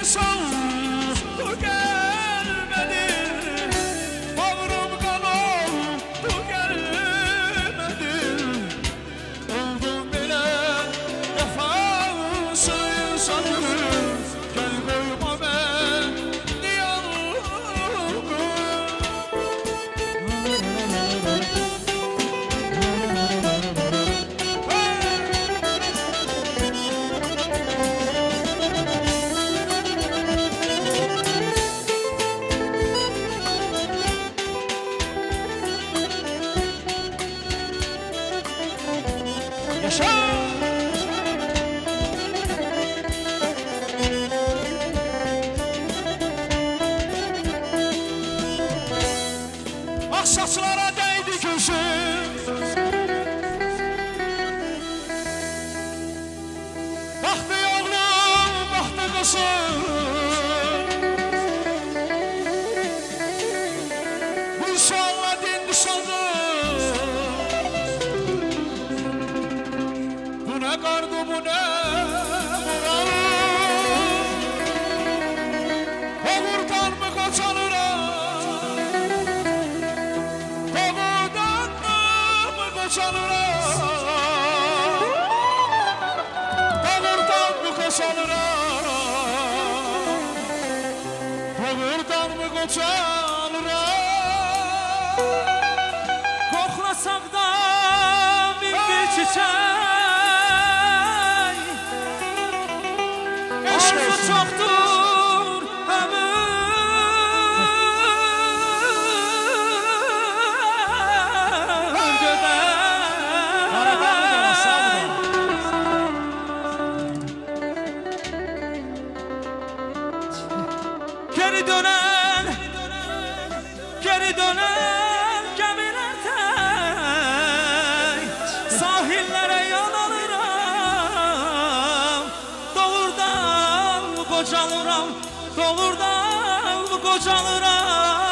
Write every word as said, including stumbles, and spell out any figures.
Saçlara değdi gözüm, baktı oğlum, baktı kızım. Bu sualla dindi saldı, bu ne kardı, bu ne buram. Olurdan mı kaçanır? Doğurdan mı koşalıram? Doğurdan mı koşalıram? Koklasak da min bir çiçek, arzu çoktur ömür. Geri dönen, geri dönen gemilerden sahillere yol alırım. Doğurdan mı kocalıram, doğurdan mı kocalıram?